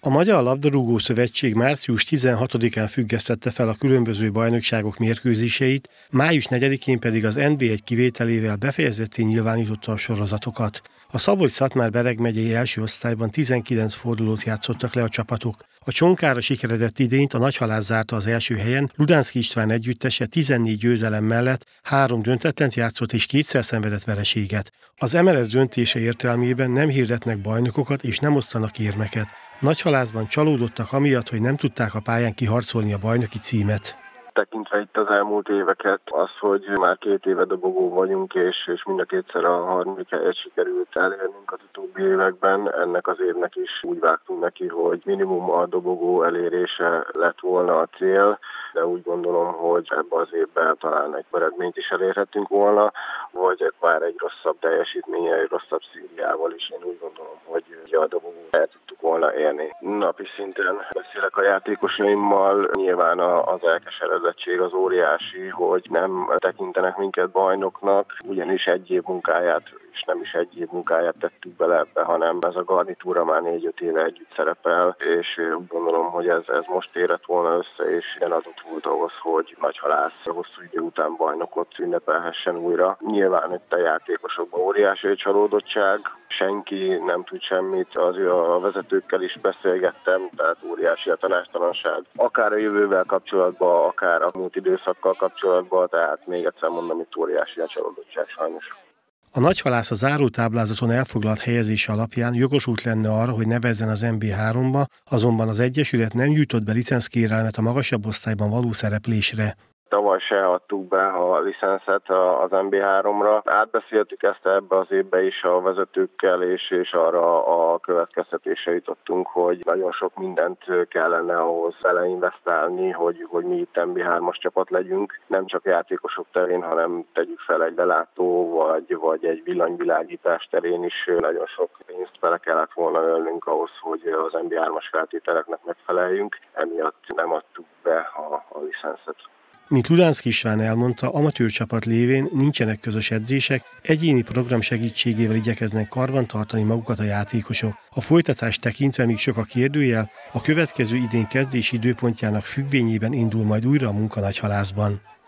A Magyar Labdarúgó Szövetség március 16-án függesztette fel a különböző bajnokságok mérkőzéseit, május 4-én pedig az NB1 kivételével befejezetté nyilvánította a sorozatokat. A Szabolcs-Szatmár-Bereg megyei első osztályban 19 fordulót játszottak le a csapatok. A Csonkára sikeredett idényt a Nagyhalász zárta az első helyen, Ludanszky István együttese 14 győzelem mellett 3 döntetlent játszott és 2-szer szenvedett vereséget. Az MLS döntése értelmében nem hirdetnek bajnokokat és nem osztanak érmeket. Nagyhalászban csalódottak amiatt, hogy nem tudták a pályán kiharcolni a bajnoki címet. Tekintve itt az elmúlt éveket, az, hogy már 2 éve dobogó vagyunk, és mind a kétszer a 3. helyet sikerült elérnünk az utóbbi években, ennek az évnek is úgy vágtunk neki, hogy minimum a dobogó elérése lett volna a cél, de úgy gondolom, hogy ebbe az évben talán egy eredményt is elérhetünk volna, vagy már egy rosszabb teljesítménye, egy rosszabb szíriával is. Én úgy gondolom, hogy a dobogót el tudtuk volna érni. Napi szinten beszélek a játékosaimmal, nyilván az elkeseredettség az óriási, hogy nem tekintenek minket bajnoknak, ugyanis egy év munkáját és nem is egy év munkáját tettük bele ebbe, hanem ez a garnitúra már 4-5 éve együtt szerepel, és úgy gondolom, hogy ez most érett volna össze, és ilyen adott volt ahhoz, hogy Nagyhalász hosszú idő után bajnokot ünnepelhessen újra. Nyilván itt a játékosokban óriási egy csalódottság, senki nem tud semmit, a vezetőkkel is beszélgettem, tehát óriási a tanácstalanság. Akár a jövővel kapcsolatban, akár a múlt időszakkal kapcsolatban, tehát még egyszer mondom, itt óriási a csalódottság sajnos. A Nagyhalász a zárótáblázaton elfoglalt helyezése alapján jogosult lenne arra, hogy nevezzen az NB3-ba, azonban az Egyesület nem nyújtott be licenckérelmet a magasabb osztályban való szereplésre. Tavaly se adtuk be a licenszet az NB3-ra. Átbeszéltük ezt ebbe az évbe is a vezetőkkel, és arra a következtetésre jutottunk, hogy nagyon sok mindent kellene ahhoz beleinvestálni, hogy mi itt NB3-as csapat legyünk. Nem csak játékosok terén, hanem tegyük fel egy lelátó, vagy egy villanyvilágítás terén is nagyon sok pénzt bele kellett volna ölnünk ahhoz, hogy az NB3-as feltételeknek megfeleljünk. Emiatt nem adtuk be a licenszet. Mint Ludanszky István elmondta, amatőr csapat lévén nincsenek közös edzések, egyéni program segítségével igyekeznek karbantartani magukat a játékosok. A folytatást tekintve még sok a kérdőjel, a következő idén kezdési időpontjának függvényében indul majd újra a munka Nagyhalászban.